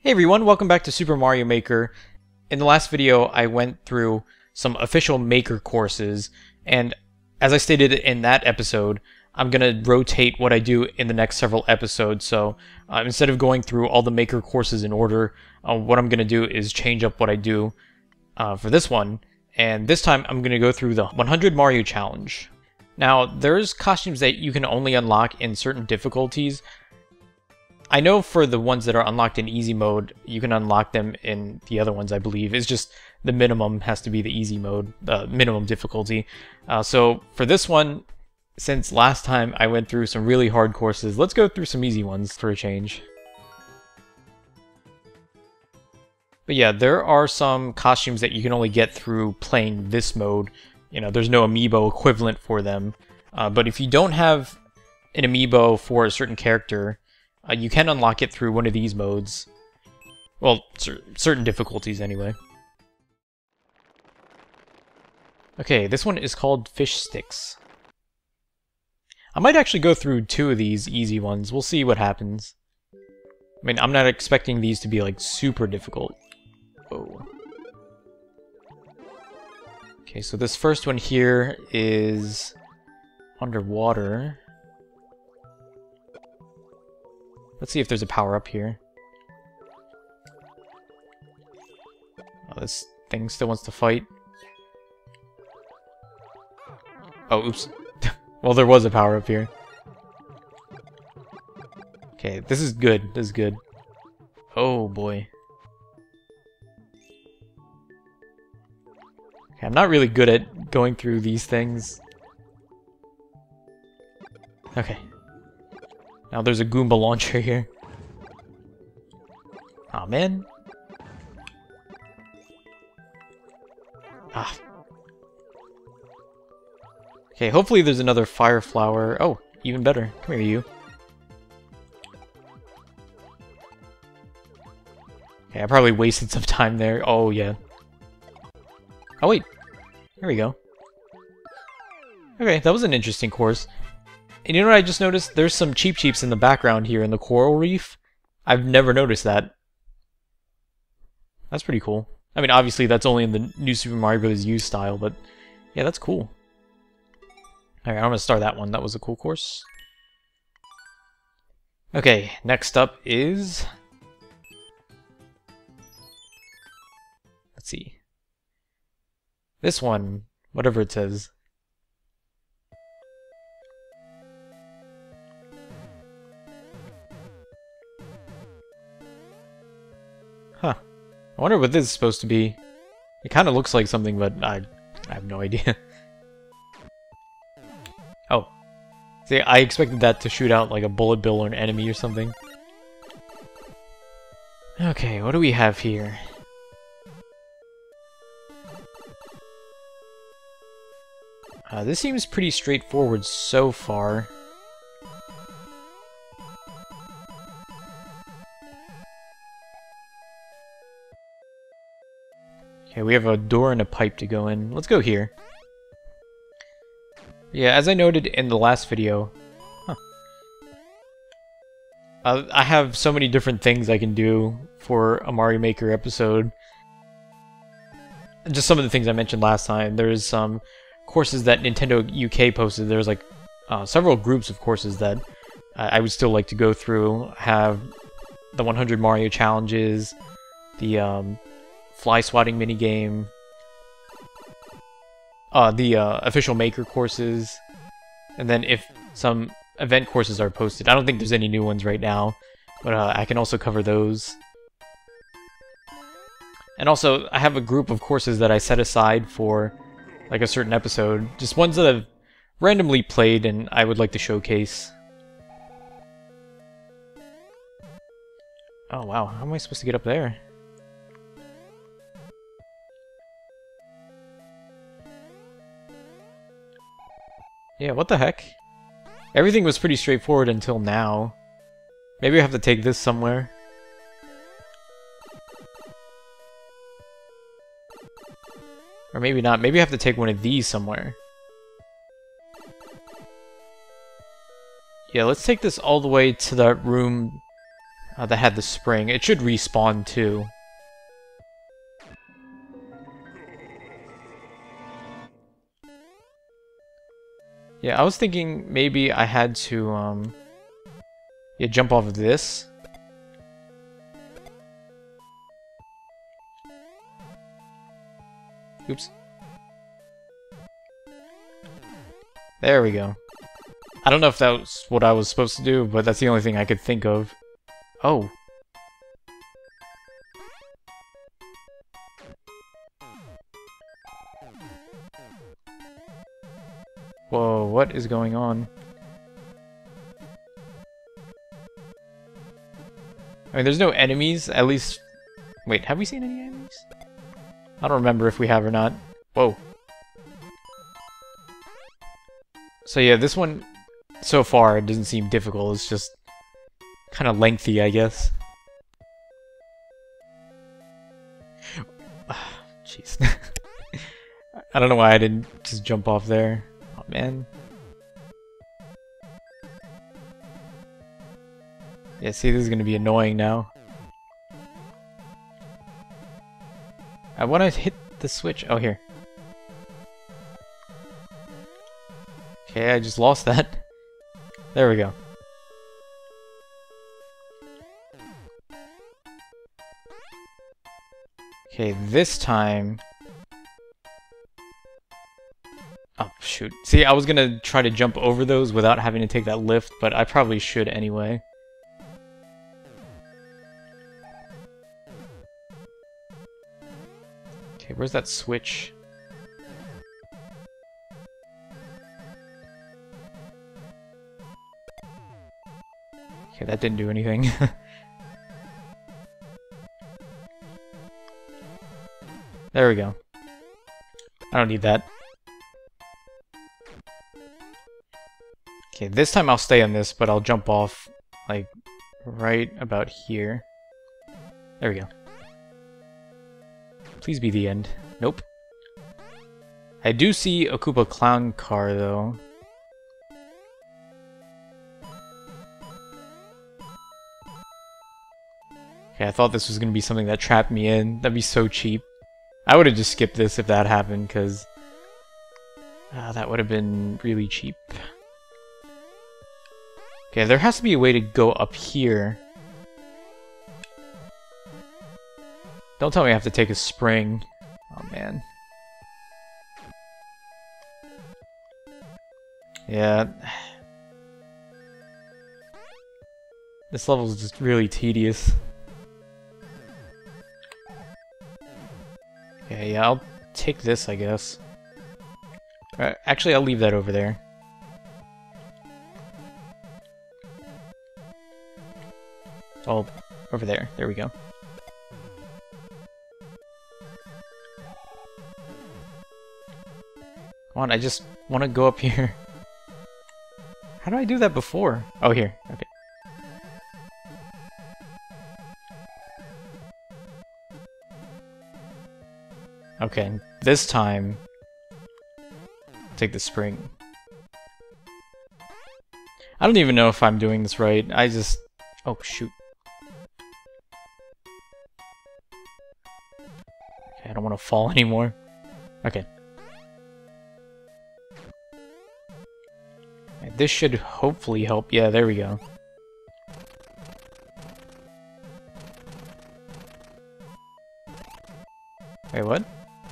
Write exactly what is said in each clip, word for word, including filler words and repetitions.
Hey everyone, welcome back to Super Mario Maker. In the last video, I went through some official Maker courses, and as I stated in that episode, I'm going to rotate what I do in the next several episodes. So uh, instead of going through all the Maker courses in order, uh, what I'm going to do is change up what I do uh, for this one. And this time, I'm going to go through the one hundred Mario Challenge. Now, there's costumes that you can only unlock in certain difficulties. I know for the ones that are unlocked in easy mode, you can unlock them in the other ones, I believe. It's just the minimum has to be the easy mode, uh, minimum difficulty. Uh, so for this one, since last time I went through some really hard courses, let's go through some easy ones for a change. But yeah, there are some costumes that you can only get through playing this mode. You know, there's no amiibo equivalent for them. Uh, but if you don't have an amiibo for a certain character, Uh, you can unlock it through one of these modes. Well, cer certain difficulties anyway. Okay, this one is called Fish Sticks. I might actually go through two of these easy ones. We'll see what happens. I mean, I'm not expecting these to be like super difficult. Whoa. Okay, so this first one here is underwater. Let's see if there's a power-up here. Oh, this thing still wants to fight. Oh, oops. Well, there was a power-up here. Okay, this is good. This is good. Oh, boy. Okay, I'm not really good at going through these things. Okay. Now there's a Goomba launcher here. Aw, oh, man. Ah. Okay, hopefully there's another fire flower. Oh, even better. Come here, you. Okay, I probably wasted some time there. Oh, yeah. Oh, wait. Here we go. Okay, that was an interesting course. And you know what I just noticed? There's some Cheep Cheeps in the background here in the coral reef. I've never noticed that. That's pretty cool. I mean, obviously that's only in the new Super Mario Bros. U style, but yeah, that's cool. Alright, I'm gonna start that one. That was a cool course. Okay, next up is... Let's see. This one, whatever it says. Huh. I wonder what this is supposed to be. It kind of looks like something, but I, I have no idea. Oh. See, I expected that to shoot out like a bullet bill or an enemy or something. Okay, what do we have here? Uh, this seems pretty straightforward so far. Okay, we have a door and a pipe to go in. Let's go here. Yeah, as I noted in the last video... Huh. Uh, I have so many different things I can do for a Mario Maker episode. Just some of the things I mentioned last time. There's some courses that Nintendo U K posted. There's like uh, several groups of courses that uh, I would still like to go through. Have the one hundred Mario challenges, the... Um, fly swatting minigame, uh, the uh, official Maker courses, and then if some event courses are posted. I don't think there's any new ones right now, but uh, I can also cover those. And also, I have a group of courses that I set aside for like a certain episode, just ones that I've randomly played and I would like to showcase. Oh wow, how am I supposed to get up there? Yeah, what the heck? Everything was pretty straightforward until now. Maybe I have to take this somewhere. Or maybe not. Maybe I have to take one of these somewhere. Yeah, let's take this all the way to that room uh, that had the spring. It should respawn too. Yeah, I was thinking maybe I had to, um... yeah, jump off of this. Oops. There we go. I don't know if that was what I was supposed to do, but that's the only thing I could think of. Oh. Whoa, what is going on? I mean, there's no enemies, at least... Wait, have we seen any enemies? I don't remember if we have or not. Whoa. So yeah, this one, so far, it doesn't seem difficult. It's just kind of lengthy, I guess. Jeez. I don't know why I didn't just jump off there. Oh, man. Yeah, see, this is going to be annoying now. I want to hit the switch. Oh, here. Okay, I just lost that. There we go. Okay, this time... Oh, shoot. See, I was gonna try to jump over those without having to take that lift, but I probably should anyway. Okay, where's that switch? Okay, that didn't do anything. There we go. I don't need that. Okay, this time I'll stay on this, but I'll jump off, like, right about here. There we go. Please be the end. Nope. I do see a Koopa Clown car, though. Okay, I thought this was going to be something that trapped me in. That'd be so cheap. I would have just skipped this if that happened, because uh, that would have been really cheap. Okay, there has to be a way to go up here. Don't tell me I have to take a spring. Oh, man. Yeah. This level is just really tedious. Okay, yeah, I'll take this, I guess. Uh, actually, I'll leave that over there. Oh, over there. There we go. Come on, I just want to go up here. How did I do that before? Oh, here. Okay. Okay, this time, take the spring. I don't even know if I'm doing this right. I just... Oh, shoot. Okay, I don't want to fall anymore. Okay. Okay, this should hopefully help. Yeah, there we go. Wait, what?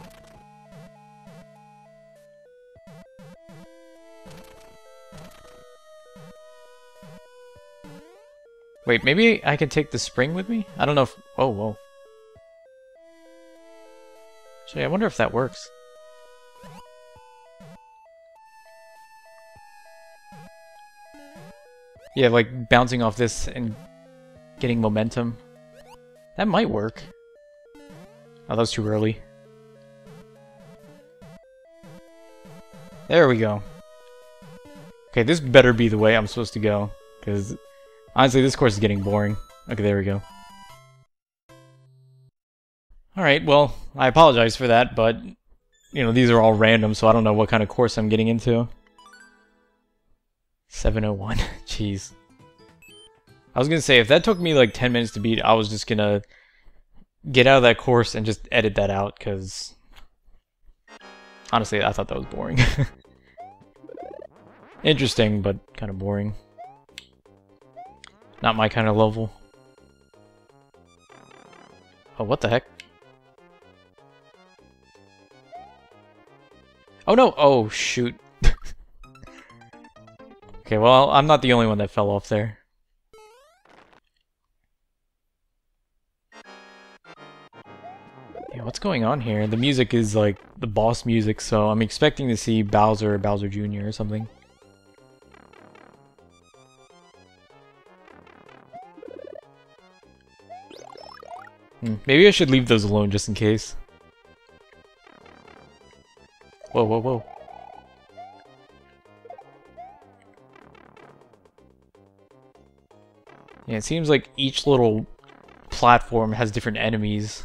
Wait, maybe I can take the spring with me? I don't know if... Oh, whoa. Actually, I wonder if that works. Yeah, like bouncing off this and getting momentum. That might work. Oh, that was too early. There we go. Okay, this better be the way I'm supposed to go, because honestly, this course is getting boring. Okay, there we go. Alright, well, I apologize for that, but, you know, these are all random, so I don't know what kind of course I'm getting into. seven oh one. Jeez. I was gonna say, if that took me like ten minutes to beat, I was just gonna get out of that course and just edit that out, because honestly, I thought that was boring. Interesting, but kind of boring. Not my kind of level. Oh, what the heck? Oh no! Oh, shoot. Okay, well, I'm not the only one that fell off there. Yeah, what's going on here? The music is like the boss music, so I'm expecting to see Bowser or Bowser Junior or something. Hmm, maybe I should leave those alone just in case. Whoa, whoa, whoa. Yeah, it seems like each little platform has different enemies.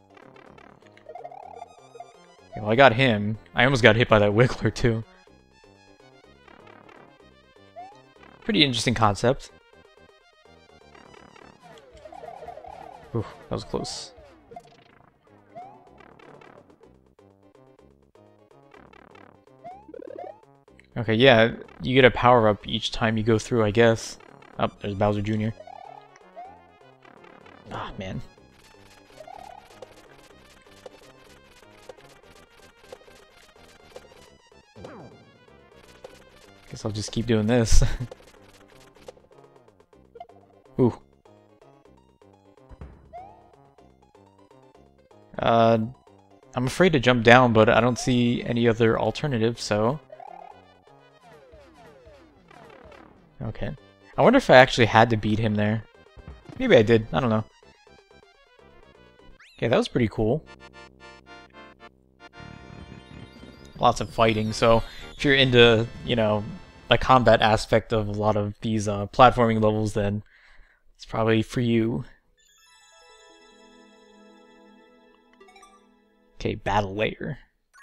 Okay, well, I got him. I almost got hit by that Wiggler, too. Pretty interesting concept. Ooh, that was close. Okay, yeah, you get a power-up each time you go through, I guess. Oh, there's Bowser Junior Ah, man. Guess I'll just keep doing this. Ooh. Uh, I'm afraid to jump down, but I don't see any other alternative, so... Okay. I wonder if I actually had to beat him there. Maybe I did, I don't know. Okay, that was pretty cool. Lots of fighting, so if you're into, you know, the combat aspect of a lot of these uh, platforming levels, then it's probably for you. Okay, Battle Layer.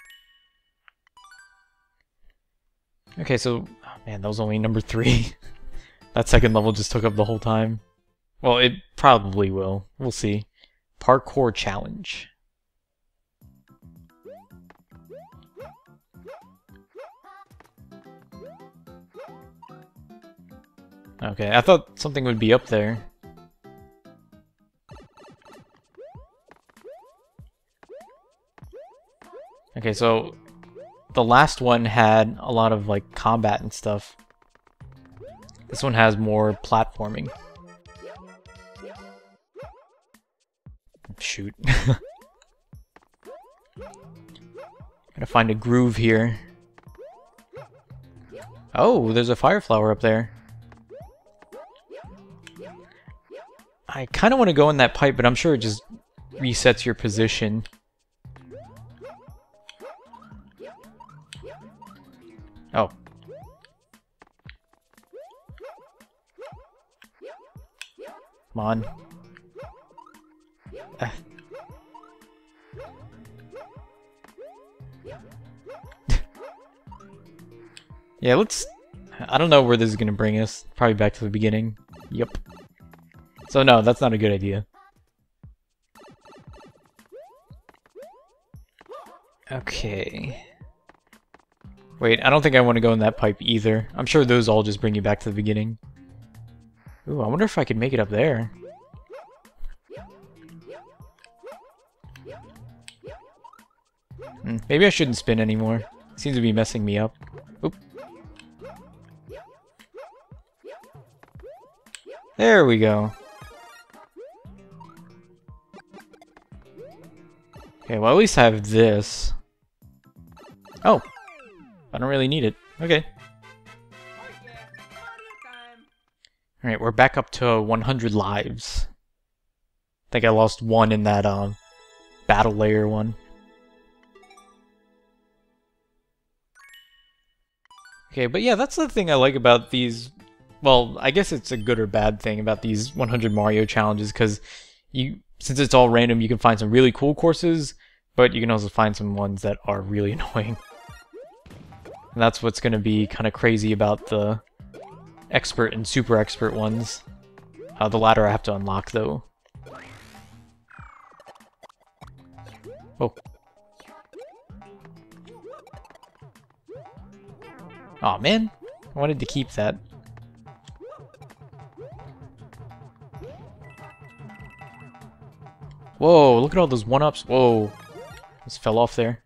Okay, so, oh man, that was only number three. That second level just took up the whole time. Well, it probably will. We'll see. Parkour Challenge. Okay, I thought something would be up there. Okay, so the last one had a lot of like combat and stuff. This one has more platforming. Shoot. Gotta find a groove here. Oh, there's a fire flower up there. I kind of want to go in that pipe, but I'm sure it just resets your position. Oh. Come on. Uh. Yeah, let's... I don't know where this is going to bring us. Probably back to the beginning. Yep. So no, that's not a good idea. Okay. Wait, I don't think I want to go in that pipe either. I'm sure those all just bring you back to the beginning. Ooh, I wonder if I could make it up there. Hmm, maybe I shouldn't spin anymore. It seems to be messing me up. Oop. There we go. Okay, well at least I have this. Oh! I don't really need it. Okay. Alright, we're back up to one hundred lives. I think I lost one in that um, Battle Layer one. Okay, but yeah, that's the thing I like about these... Well, I guess it's a good or bad thing about these one hundred Mario challenges, because you, since it's all random, you can find some really cool courses, but you can also find some ones that are really annoying. And that's what's going to be kind of crazy about the expert and super expert ones. Uh, the ladder I have to unlock, though. Oh. Aw, man. I wanted to keep that. Whoa, look at all those one-ups. Whoa. Just fell off there.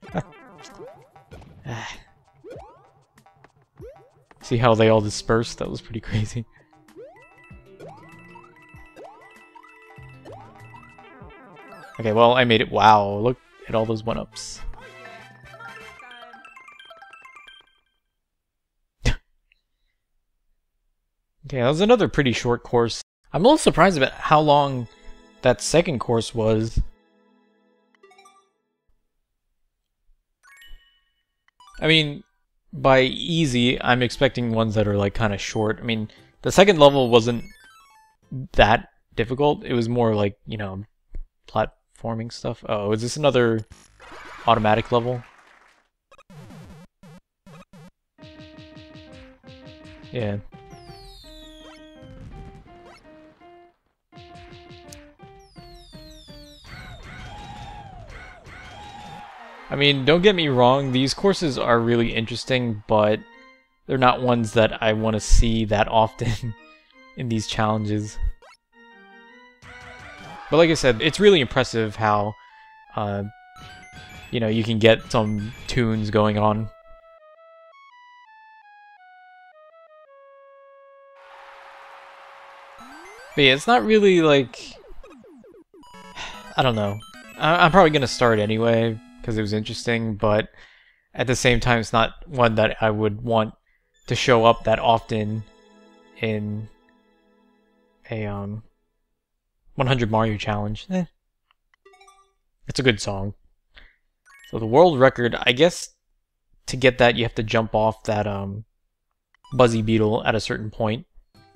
See how they all dispersed? That was pretty crazy. Okay, well, I made it. Wow, look at all those one-ups. Okay, that was another pretty short course. I'm a little surprised about how long that second course was. I mean, by easy, I'm expecting ones that are like kind of short. I mean, the second level wasn't that difficult. It was more like, you know, platforming stuff. Oh, is this another automatic level? Yeah. I mean, don't get me wrong, these courses are really interesting, but they're not ones that I want to see that often in these challenges. But like I said, it's really impressive how, uh, you know, you can get some tunes going on. But yeah, it's not really like... I don't know. I I'm probably gonna start anyway, because it was interesting, but at the same time, it's not one that I would want to show up that often in a um one hundred Mario challenge. Eh. It's a good song. So the world record, I guess to get that you have to jump off that um Buzzy Beetle at a certain point.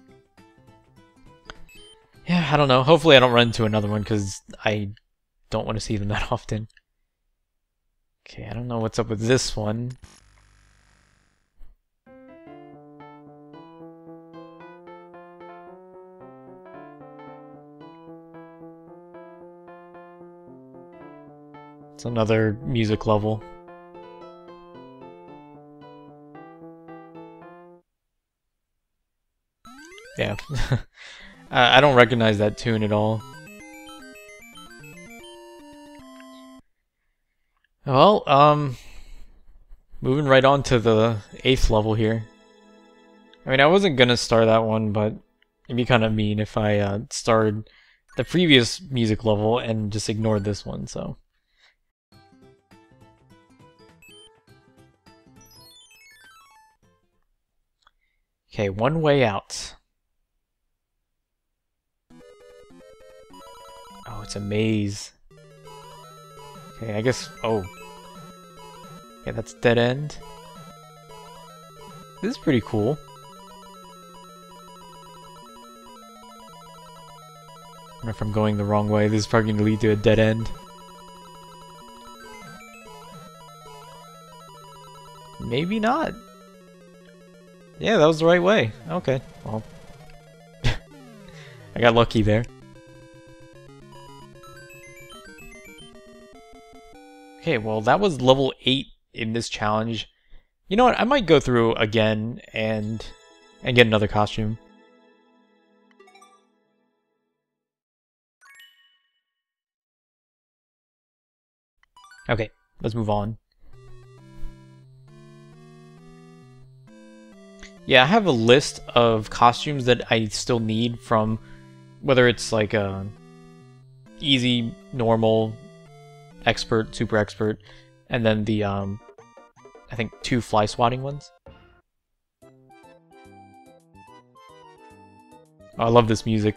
Yeah, I don't know. Hopefully I don't run into another one because I don't want to see them that often. Okay, I don't know what's up with this one. It's another music level. Yeah. I don't recognize that tune at all. Well, um, moving right on to the eighth level here. I mean, I wasn't gonna start that one, but it'd be kind of mean if I uh, started the previous music level and just ignored this one, so. Okay, One Way Out. Oh, it's a maze. Okay, I guess... Oh. Okay, that's dead end. This is pretty cool. I wonder if I'm going the wrong way. This is probably going to lead to a dead end. Maybe not. Yeah, that was the right way. Okay, well. I got lucky there. Okay, well that was level eight in this challenge. You know what, I might go through again and and get another costume. Okay, let's move on. Yeah, I have a list of costumes that I still need from whether it's like a easy, normal, expert, super expert, and then the um I think two fly swatting ones. Oh, I love this music.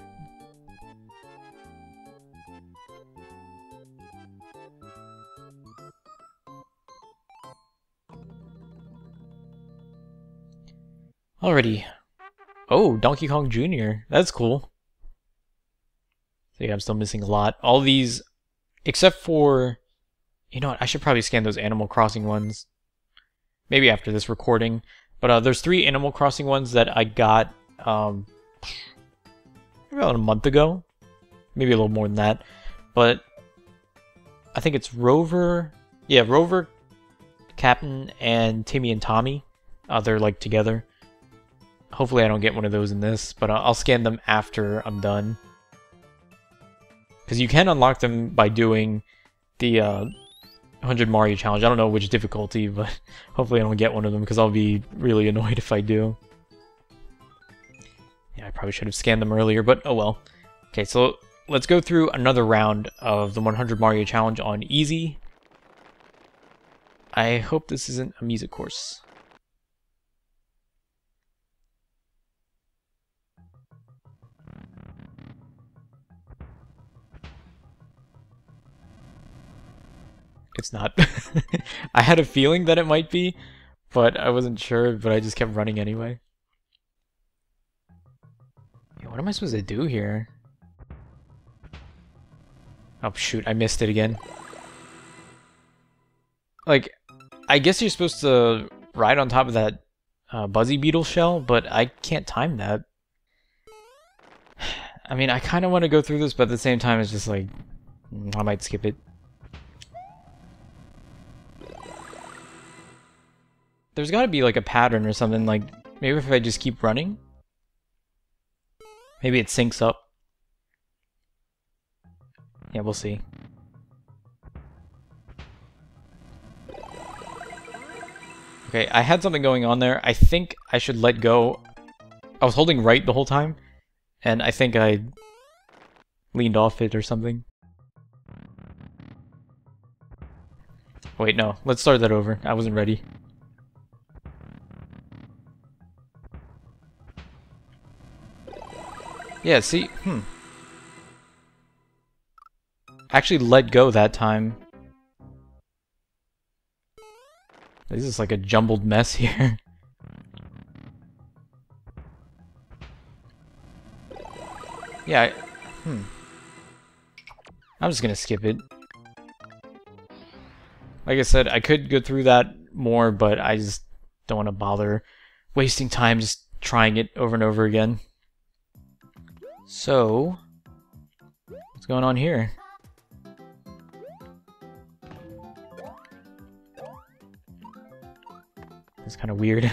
Alrighty. Oh, Donkey Kong Junior That's cool. So yeah, I'm still missing a lot. All these, except for, you know what, I should probably scan those Animal Crossing ones. Maybe after this recording. But uh, there's three Animal Crossing ones that I got um, about a month ago. Maybe a little more than that. But I think it's Rover. Yeah, Rover, Captain, and Timmy and Tommy. Uh, they're like together. Hopefully I don't get one of those in this, but I'll, I'll scan them after I'm done. Because you can unlock them by doing the uh, one hundred Mario challenge. I don't know which difficulty, but hopefully I don't get one of them because I'll be really annoyed if I do. Yeah, I probably should have scanned them earlier, but oh well. Okay, so let's go through another round of the one hundred Mario challenge on easy. I hope this isn't a music course. It's not. I had a feeling that it might be, but I wasn't sure, but I just kept running anyway. Yeah, what am I supposed to do here? Oh shoot, I missed it again. Like, I guess you're supposed to ride on top of that uh, Buzzy Beetle shell, but I can't time that. I mean, I kind of want to go through this, but at the same time, it's just like, I might skip it. There's got to be like a pattern or something, like maybe if I just keep running, maybe it syncs up. Yeah, we'll see. Okay, I had something going on there. I think I should let go. I was holding right the whole time, and I think I leaned off it or something. Wait, no. Let's start that over. I wasn't ready. Yeah, see? Hmm. Actually let go that time. This is like a jumbled mess here. Yeah, I, hmm. I'm just gonna skip it. Like I said, I could go through that more, but I just don't want to bother wasting time just trying it over and over again. So, what's going on here? It's kind of weird.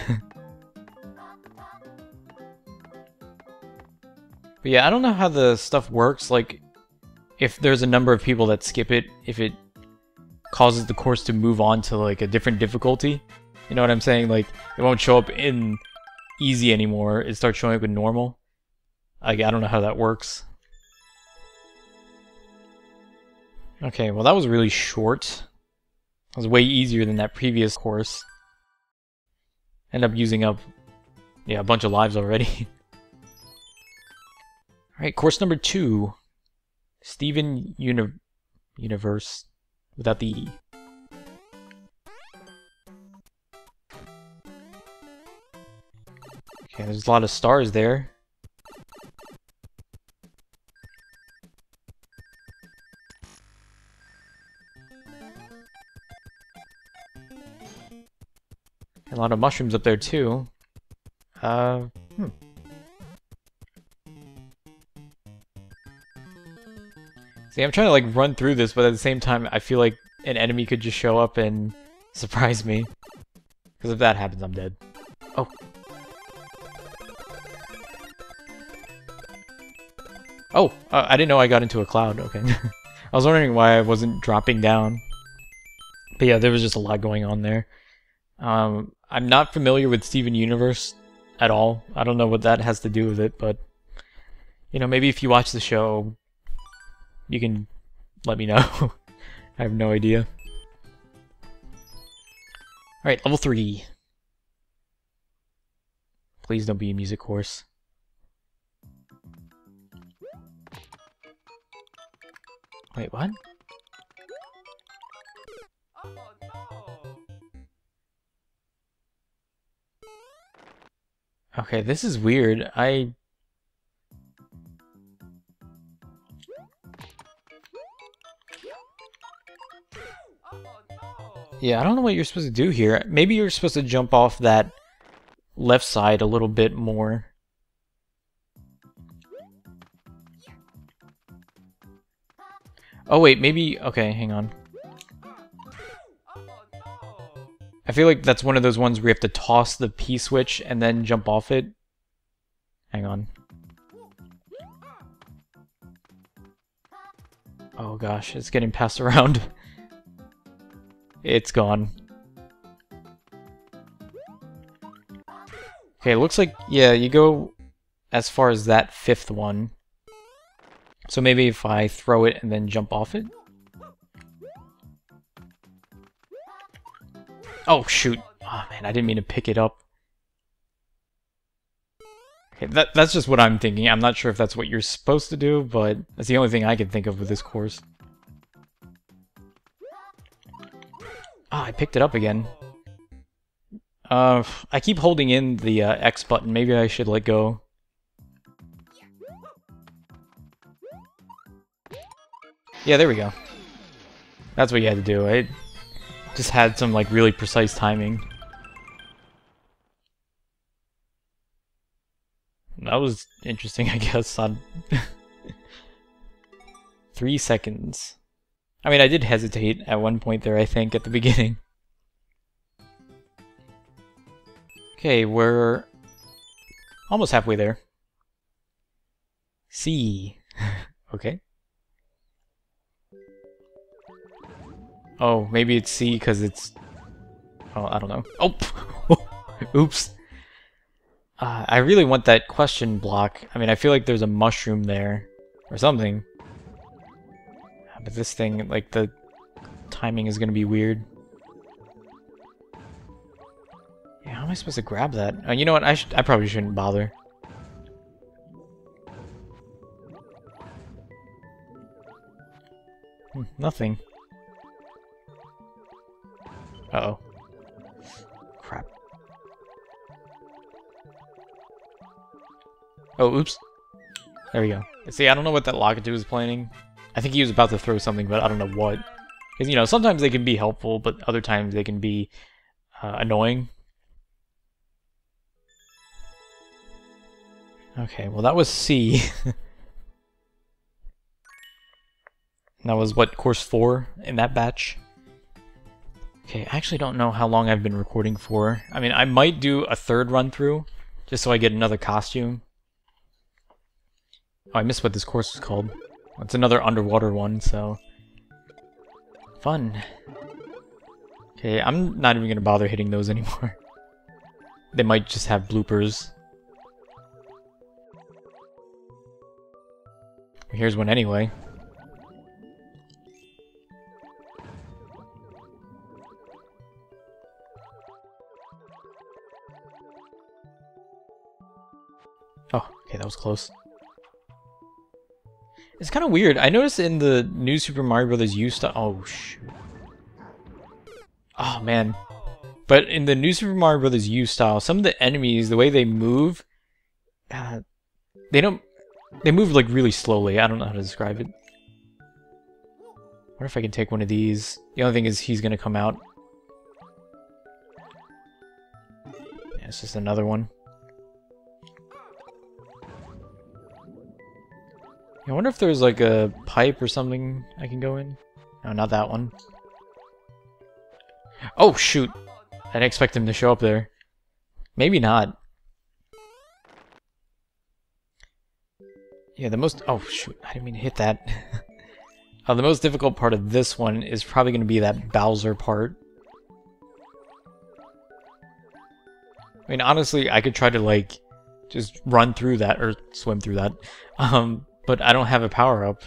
But yeah, I don't know how the stuff works, like, if there's a number of people that skip it, if it causes the course to move on to, like, a different difficulty. You know what I'm saying? Like, it won't show up in easy anymore, it starts showing up in normal. Like, I don't know how that works. Okay, well that was really short. It was way easier than that previous course. End up using up, yeah, a bunch of lives already. Alright, course number two. Steven Uni Universe, without the E. Okay, there's a lot of stars there. A lot of mushrooms up there too. Uh, hmm. See, I'm trying to like run through this, but at the same time, I feel like an enemy could just show up and surprise me. Because if that happens, I'm dead. Oh. Oh, uh, I didn't know I got into a cloud. Okay. I was wondering why I wasn't dropping down. But yeah, there was just a lot going on there. Um, I'm not familiar with Steven Universe at all. I don't know what that has to do with it, but you know, maybe if you watch the show, you can let me know. I have no idea. Alright, level three. Please don't be a music course. Wait, what? Okay, this is weird. I... Yeah, I don't know what you're supposed to do here. Maybe you're supposed to jump off that left side a little bit more. Oh wait, maybe... Okay, hang on. I feel like that's one of those ones where you have to toss the P-switch and then jump off it. Hang on. Oh gosh, it's getting passed around. It's gone. Okay, it looks like, yeah, you go as far as that fifth one. So maybe if I throw it and then jump off it? Oh, shoot. Oh, man, I didn't mean to pick it up. Okay, that, that's just what I'm thinking. I'm not sure if that's what you're supposed to do, but that's the only thing I can think of with this course. Ah, I picked it up again. Uh, I keep holding in the uh, X button. Maybe I should let go. Yeah, there we go. That's what you had to do. I just had some, like, really precise timing. That was interesting, I guess. On Three seconds. I mean, I did hesitate at one point there, I think, at the beginning. Okay, we're almost halfway there. C. Okay. Oh, maybe it's C because it's... Oh, I don't know. Oh! Oops. Uh, I really want that question block. I mean, I feel like there's a mushroom there. Or something. But this thing, like, the timing is gonna be weird. Yeah, how am I supposed to grab that? Oh, you know what? I, sh I probably shouldn't bother. Hmm, nothing. Uh-oh. Crap. Oh, oops. There we go. See, I don't know what that Lakitu was planning. I think he was about to throw something, but I don't know what. Because, you know, sometimes they can be helpful, but other times they can be uh, annoying. Okay, well that was C. That was, what, course four in that batch? Okay, I actually don't know how long I've been recording for. I mean, I might do a third run through, just so I get another costume. Oh, I missed what this course is called. It's another underwater one, so... Fun. Okay, I'm not even gonna bother hitting those anymore. They might just have bloopers. Here's one anyway. Oh, okay, that was close. It's kind of weird. I noticed in the new Super Mario Brothers U style. Oh shoot. Oh man. But in the new Super Mario Brothers U style, some of the enemies, the way they move, uh, they don't. They move like really slowly. I don't know how to describe it. What if I can take one of these? The only thing is he's gonna come out. Yeah, it's just another one. I wonder if there's like a pipe or something I can go in. No, not that one. Oh shoot! I didn't expect him to show up there. Maybe not. Yeah, the most... Oh shoot, I didn't mean to hit that. uh, the most difficult part of this one is probably going to be that Bowser part. I mean, honestly, I could try to like just run through that, or swim through that. Um... But I don't have a power-up.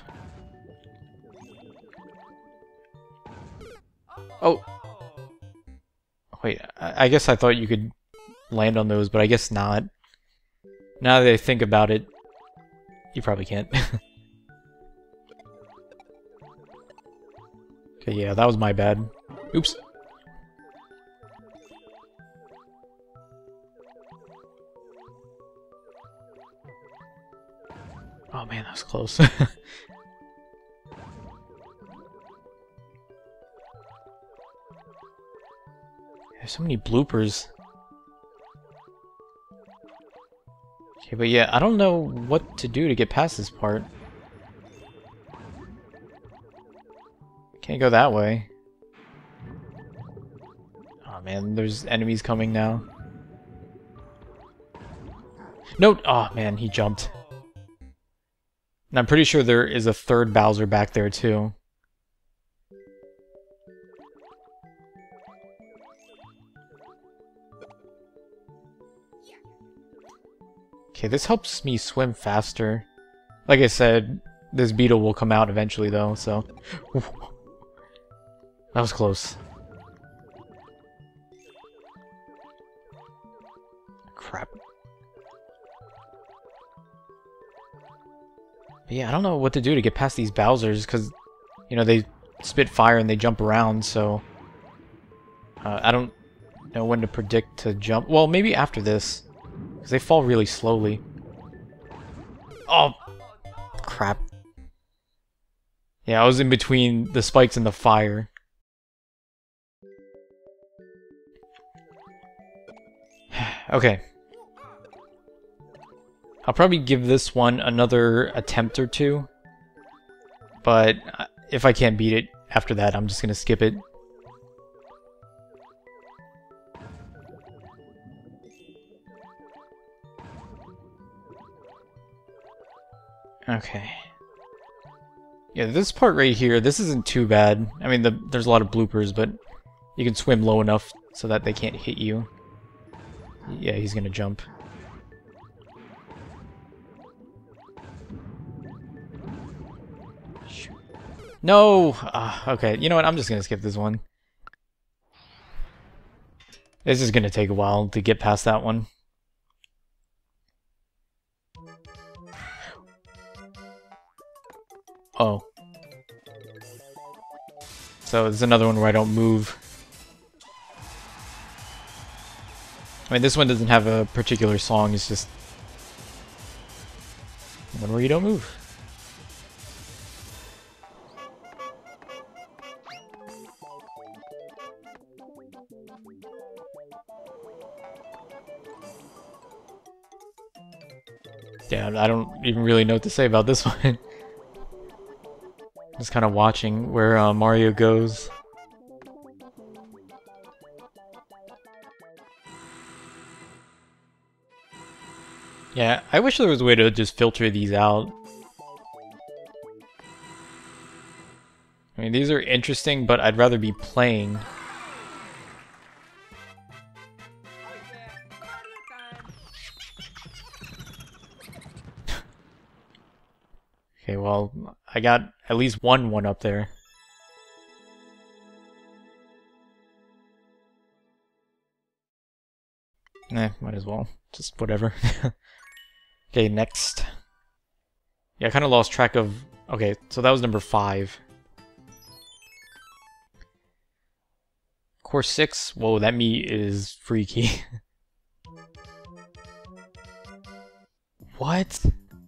Oh! Wait, I, I guess I thought you could land on those, but I guess not. Now that I think about it, you probably can't. Okay, yeah, that was my bad. Oops. Oh man, that was close. There's so many bloopers. Okay, but yeah, I don't know what to do to get past this part. Can't go that way. Oh man, there's enemies coming now. No! Oh man, he jumped. And I'm pretty sure there is a third Bowser back there too. Okay, this helps me swim faster. Like I said, this beetle will come out eventually though, so... That was close. Crap. But yeah, I don't know what to do to get past these Bowsers, because, you know, they spit fire and they jump around, so... Uh, I don't know when to predict to jump. Well, maybe after this. Because they fall really slowly. Oh! Crap. Yeah, I was in between the spikes and the fire. Okay. I'll probably give this one another attempt or two. But if I can't beat it after that, I'm just gonna skip it. Okay. Yeah, this part right here, this isn't too bad. I mean, the, there's a lot of bloopers, but you can swim low enough so that they can't hit you. Yeah, he's gonna jump. Shoot. No! Uh, okay, you know what? I'm just gonna skip this one. This is gonna take a while to get past that one. Oh. So there's another one where I don't move. I mean, this one doesn't have a particular song, it's just one where you don't move. Yeah, I don't even really know what to say about this one. Just kind of watching where uh, Mario goes. Yeah, I wish there was a way to just filter these out. I mean, these are interesting, but I'd rather be playing. Okay, well, I got at least one one up there. Nah, might as well. Just whatever. Okay, next. Yeah, I kind of lost track of... Okay, so that was number five. Course six. Whoa, that meat is freaky. What?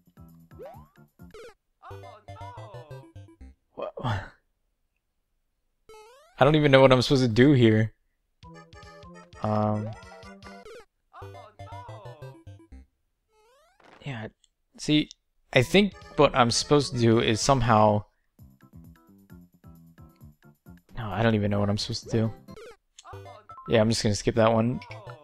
What? I don't even know what I'm supposed to do here. Um... Yeah, see, I think what I'm supposed to do is somehow... No, I don't even know what I'm supposed to do. Yeah, I'm just gonna skip that one.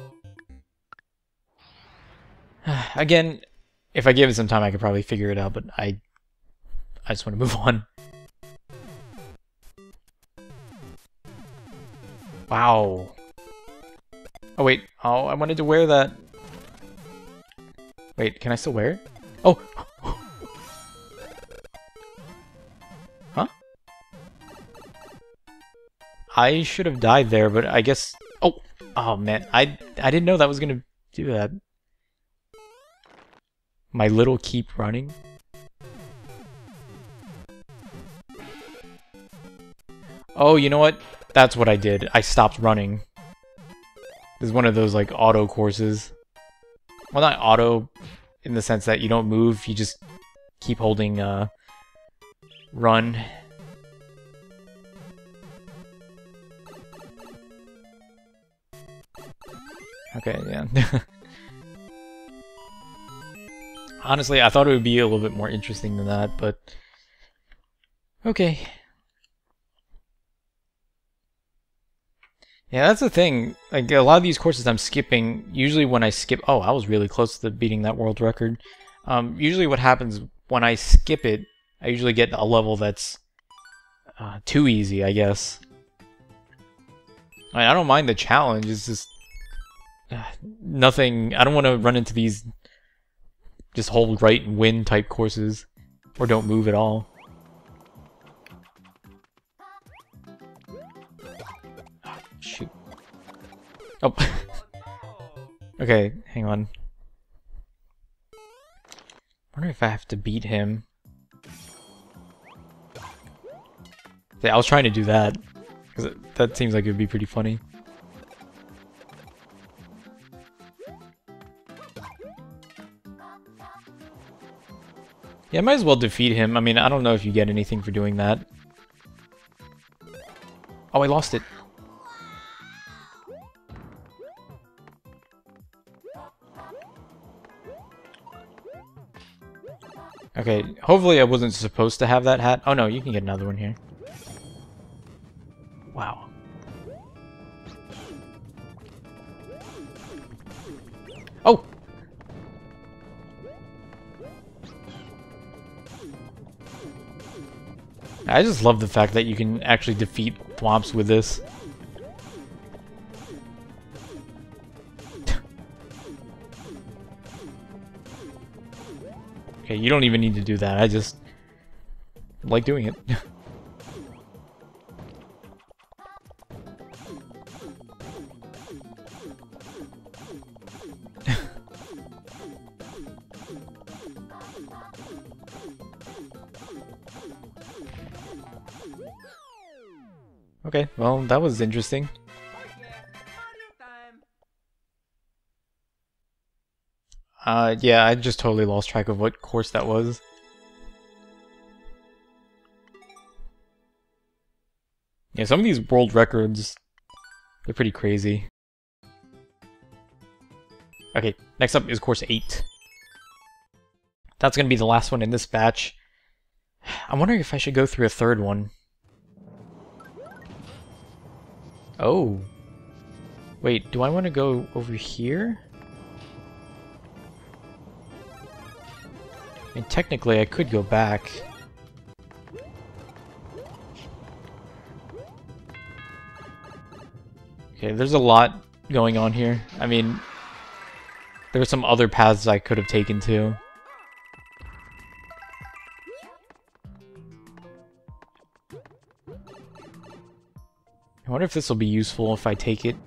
Again, if I give it some time, I could probably figure it out, but I... I just want to move on. Wow. Oh, wait. Oh, I wanted to wear that. Wait, can I still wear it? Oh! Huh? I should have died there, but I guess... Oh! Oh, man. I, I didn't know that was gonna do that. My little keep running? Oh, you know what? That's what I did. I stopped running. This is one of those, like, auto courses. Well, not auto in the sense that you don't move, you just keep holding uh, run. Okay, yeah. Honestly, I thought it would be a little bit more interesting than that, but... Okay. Yeah, that's the thing. Like, a lot of these courses I'm skipping, usually when I skip... Oh, I was really close to beating that world record. Um, usually what happens when I skip it, I usually get a level that's uh, too easy, I guess. I mean, I don't mind the challenge, it's just... Uh, nothing... I don't want to run into these just hold right and win type courses. Or don't move at all. Shoot. Oh. Okay, hang on. I wonder if I have to beat him. Yeah, I was trying to do that. Because that seems like it would be pretty funny. Yeah, I might as well defeat him. I mean, I don't know if you get anything for doing that. Oh, I lost it. Okay, hopefully I wasn't supposed to have that hat. Oh no, you can get another one here. Wow. Oh! I just love the fact that you can actually defeat Thwomps with this. Okay, you don't even need to do that. I just like doing it. Okay, well, that was interesting. Uh, yeah, I just totally lost track of what course that was. Yeah, some of these world records, they're pretty crazy. Okay, next up is course eight. That's gonna be the last one in this batch. I'm wondering if I should go through a third one. Oh. Wait, do I want to go over here? I mean, technically I could go back. Okay, there's a lot going on here. I mean, there are some other paths I could have taken too. I wonder if this will be useful if I take it.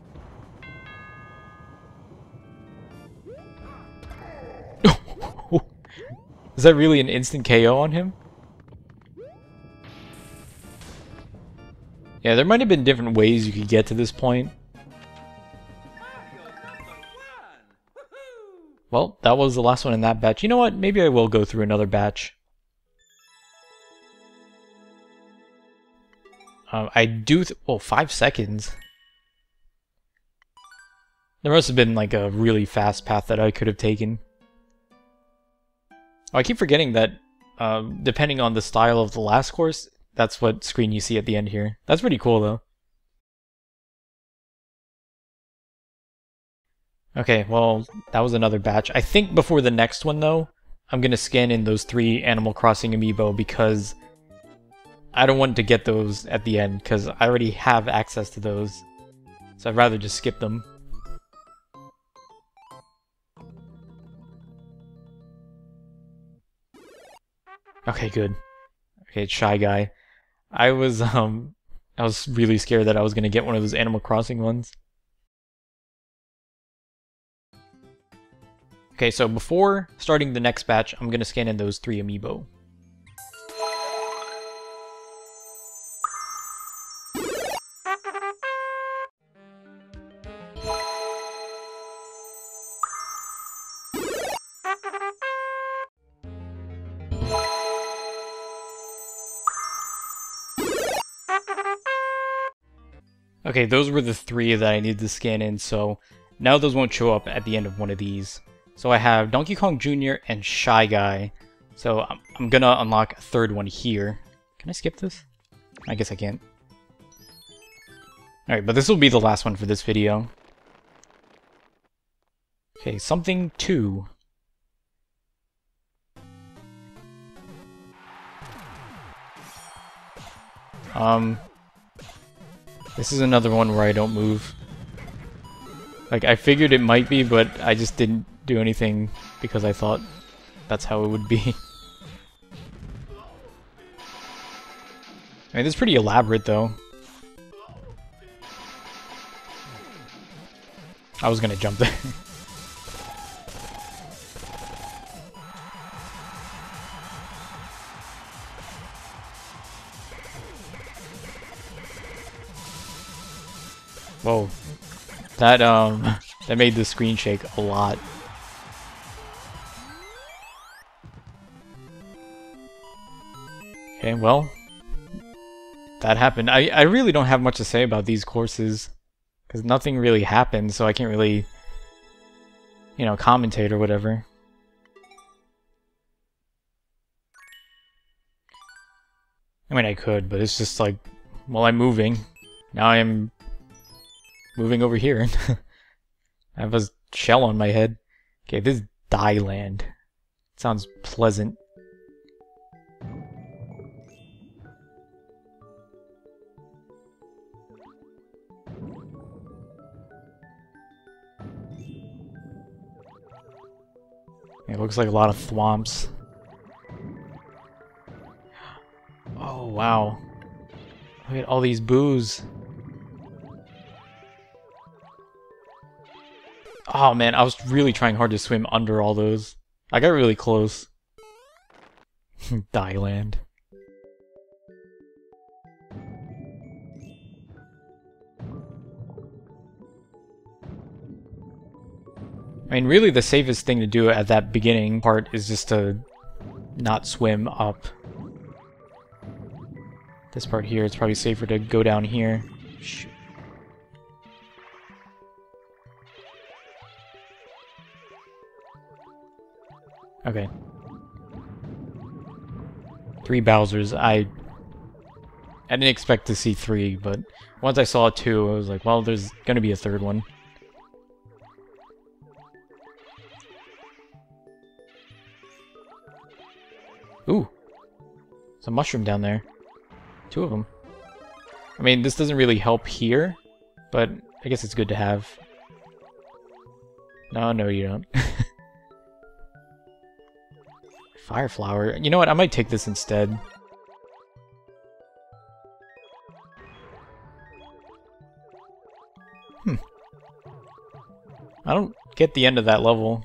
Is that really an instant K O on him? Yeah, there might have been different ways you could get to this point. Well, that was the last one in that batch. You know what? Maybe I will go through another batch. Um, I do... Th oh, five seconds. There must have been like a really fast path that I could have taken. Oh, I keep forgetting that um, depending on the style of the last course, that's what screen you see at the end here. That's pretty cool though. Okay, well, that was another batch. I think before the next one though, I'm gonna scan in those three Animal Crossing amiibo because I don't want to get those at the end because I already have access to those. So I'd rather just skip them. Okay, good. Okay, it's Shy Guy. I was, um, I was really scared that I was gonna get one of those Animal Crossing ones. Okay, so before starting the next batch, I'm gonna scan in those three amiibo. Okay, those were the three that I needed to scan in, so now those won't show up at the end of one of these. So I have Donkey Kong Junior and Shy Guy. So I'm, I'm gonna unlock a third one here. Can I skip this? I guess I can't. Alright, but this will be the last one for this video. Okay, something two. Um, this is another one where I don't move. Like, I figured it might be, but I just didn't do anything because I thought that's how it would be. I mean, this is pretty elaborate, though. I was gonna jump there. Whoa. That, um, that made the screen shake a lot. Okay, well, that happened. I, I really don't have much to say about these courses, because nothing really happened, so I can't really, you know, commentate or whatever. I mean, I could, but it's just like, well, I'm moving. Now I'm moving over here. I have a shell on my head. Okay, this is Die Land. Sounds pleasant. It looks like a lot of thwomps. Oh, wow. Look at all these boos. Oh man, I was really trying hard to swim under all those. I got really close. Die Land. I mean, really the safest thing to do at that beginning part is just to not swim up. This part here, it's probably safer to go down here. Shoot. Okay. Three Bowsers. I I didn't expect to see three, but once I saw two, I was like, well, there's gonna be a third one. Ooh. There's a mushroom down there. Two of them. I mean, this doesn't really help here, but I guess it's good to have. No, no, you don't. Fire flower. You know what? I might take this instead. Hmm. I don't get the end of that level.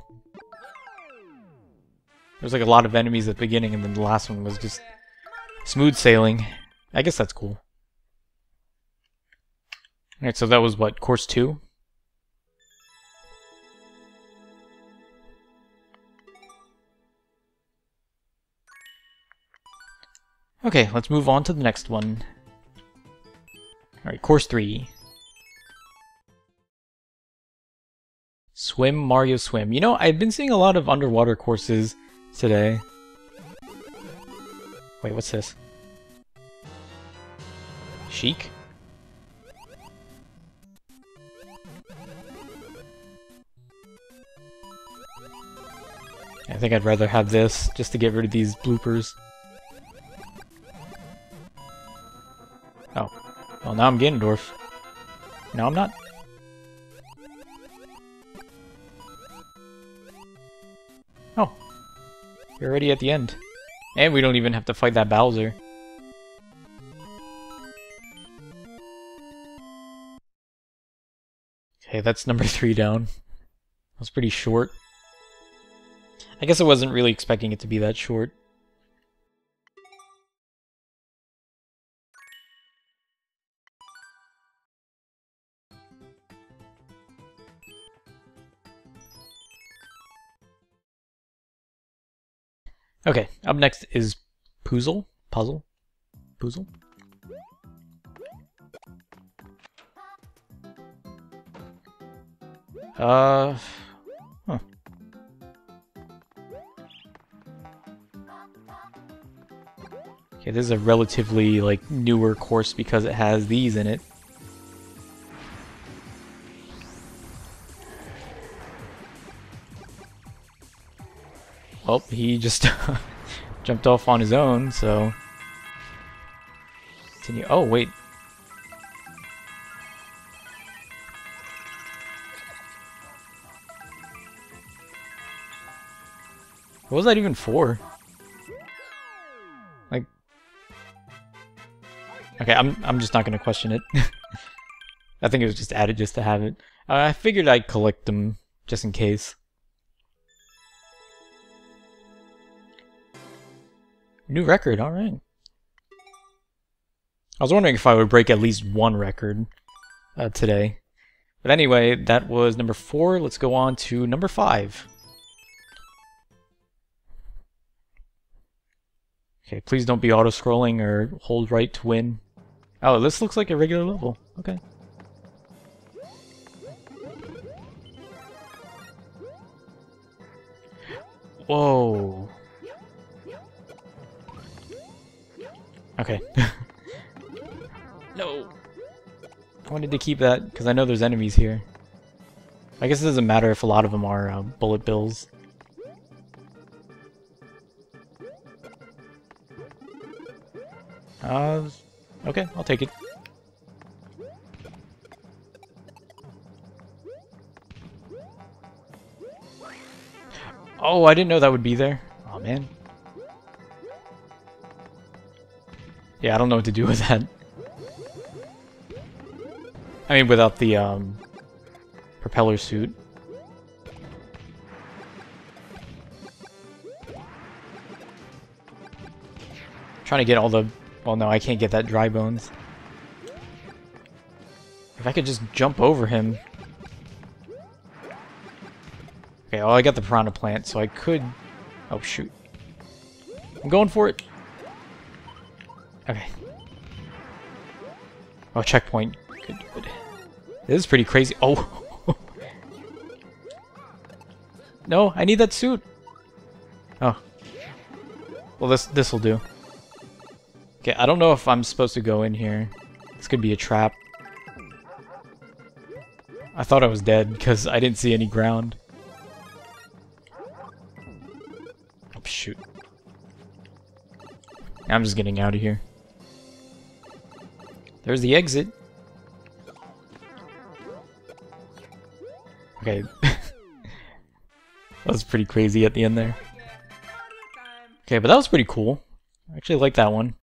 There's like a lot of enemies at the beginning, and then the last one was just smooth sailing. I guess that's cool. Alright, so that was what? Course two? Okay, let's move on to the next one. Alright, course three. Swim, Mario Swim. You know, I've been seeing a lot of underwater courses today. Wait, what's this? Chic? I think I'd rather have this, just to get rid of these bloopers. Oh. Well, now I'm Ganondorf. No, I'm not. Oh. You're already at the end. And we don't even have to fight that Bowser. Okay, that's number three down. That was pretty short. I guess I wasn't really expecting it to be that short. Okay, up next is Puzzle? Puzzle? Puzzle? Uh... Huh. Okay, this is a relatively, like, newer course because it has these in it. Well, he just jumped off on his own, so... Continue. Oh, wait. What was that even for? Like... Okay, I'm, I'm just not gonna question it. I think it was just added just to have it. Uh, I figured I'd collect them, just in case. New record, alright. I was wondering if I would break at least one record uh, today. But anyway, that was number four. Let's go on to number five. Okay, please don't be auto-scrolling or hold right to win. Oh, this looks like a regular level. Okay. Whoa. Okay. No. I wanted to keep that because I know there's enemies here. I guess it doesn't matter if a lot of them are uh, bullet bills. Uh, okay, I'll take it. Oh, I didn't know that would be there. Oh man. Yeah, I don't know what to do with that. I mean, without the um, propeller suit. Trying to get all the... Well, no, I can't get that dry bones. If I could just jump over him. Okay, well, I got the piranha plant, so I could... Oh, shoot. I'm going for it. Okay. Oh, checkpoint. Good, good. This is pretty crazy. Oh! No, I need that suit! Oh. Well, this this will do. Okay, I don't know if I'm supposed to go in here. This could be a trap. I thought I was dead, because I didn't see any ground. Oh, shoot. I'm just getting out of here. There's the exit. Okay. That was pretty crazy at the end there. Okay, but that was pretty cool. I actually like that one.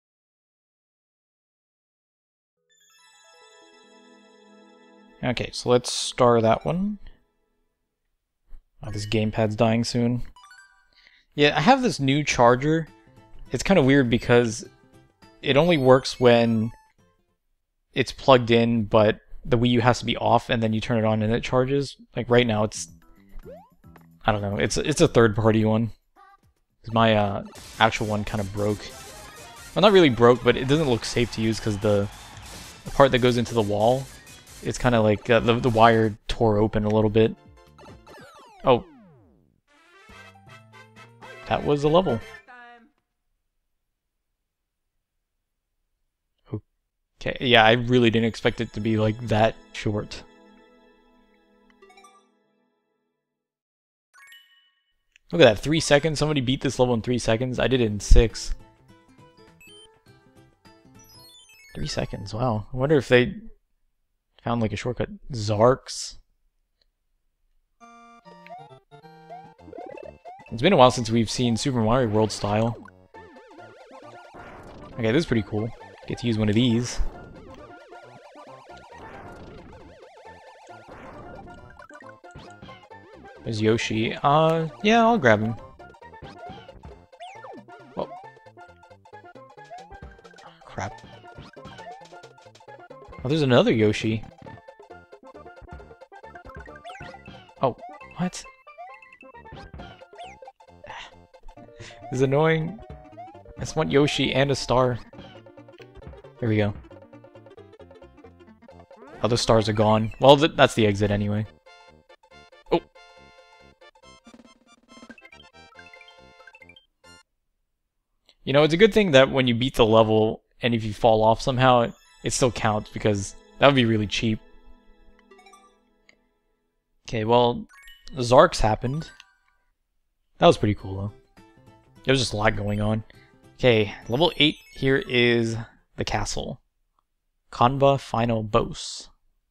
Okay, so let's star that one. Oh, this gamepad's dying soon. Yeah, I have this new charger. It's kind of weird because it only works when it's plugged in, but the Wii U has to be off, and then you turn it on and it charges. Like right now, it's... I don't know, it's, it's a third-party one. My uh, actual one kind of broke. Well, not really broke, but it doesn't look safe to use because the, the part that goes into the wall, it's kind of like uh, the, the wire tore open a little bit. Oh. That was a level. Okay, yeah, I really didn't expect it to be like that short. Look at that, three seconds. Somebody beat this level in three seconds. I did it in six. Three seconds, wow. I wonder if they found like a shortcut. Zarks. It's been a while since we've seen Super Mario World style. Okay, this is pretty cool. Get to use one of these. There's Yoshi. Uh, yeah, I'll grab him. Oh. Crap. Oh, there's another Yoshi. Oh, what? This is annoying. I just want Yoshi and a star. Here we go. Oh, the stars are gone. Well, th that's the exit anyway. Oh! You know, it's a good thing that when you beat the level, and if you fall off somehow, it, it still counts, because that would be really cheap. Okay, well, the Zarks happened. That was pretty cool, though. There's just a lot going on. Okay, level eight here is the castle. Kanva Final Boss.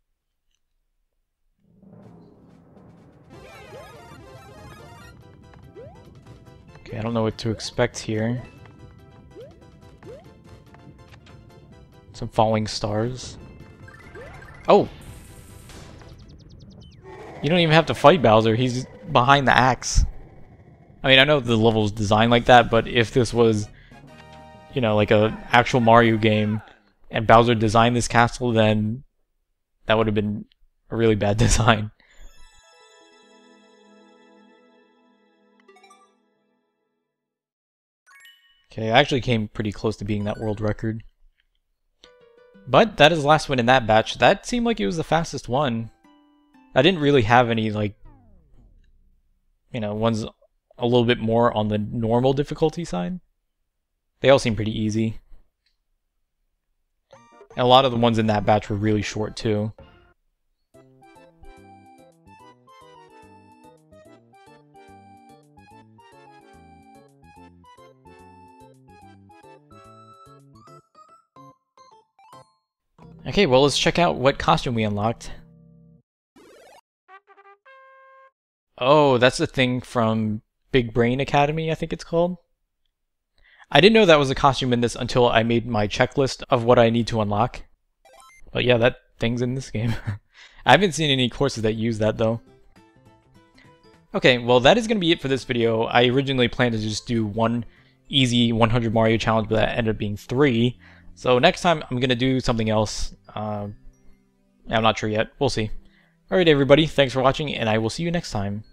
Okay, I don't know what to expect here. Some falling stars. Oh! You don't even have to fight Bowser, he's behind the axe. I mean, I know the level's designed like that, but if this was, you know, like a actual Mario game, and Bowser designed this castle, then that would have been a really bad design. Okay, I actually came pretty close to being that world record. But that is the last one in that batch. That seemed like it was the fastest one. I didn't really have any, like, you know, ones a little bit more on the normal difficulty side. They all seem pretty easy. And a lot of the ones in that batch were really short too. Okay, well, let's check out what costume we unlocked. Oh, that's the thing from Big Brain Academy, I think it's called. I didn't know that was a costume in this until I made my checklist of what I need to unlock. But yeah, that thing's in this game. I haven't seen any courses that use that, though. Okay, well, that is going to be it for this video. I originally planned to just do one easy one hundred Mario challenge, but that ended up being three. So next time, I'm going to do something else. Uh, I'm not sure yet. We'll see. Alright, everybody. Thanks for watching, and I will see you next time.